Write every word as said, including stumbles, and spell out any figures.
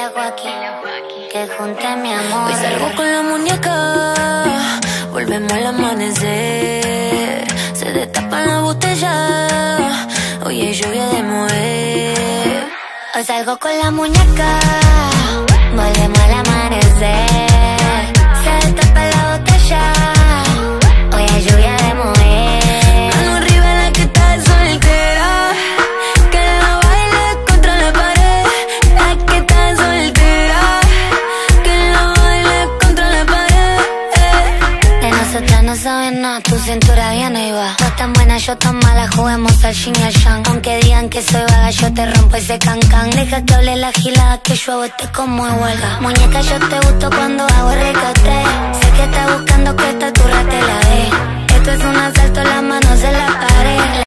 la Joaquín, que junte mi amor. Hoy salgo con la muñeca, volvemos al amanecer. Se destapan la botella, hoy es lluvia de mover. Hoy salgo con la muñeca, volvemos al amanecer. Se destapa la botella, hoy es lluvia de mover. Mano arriba la que está soltera, que la baile contra la pared. La que está soltera, que la baile contra la pared. De nosotras no saben nada, tu cintura viene y va. Vos tan buena, yo tan mala, juguemos al yin y al yang. Aunque digan que soy vaga, yo te rompo ese cancan. Deja que hable la gilada, que yo a vos te como a huelga. Muñeca, yo te gusto cuando hago recaté. Sé que estás buscando que esta turra te la dé. Esto es un asalto, las manos en la pared.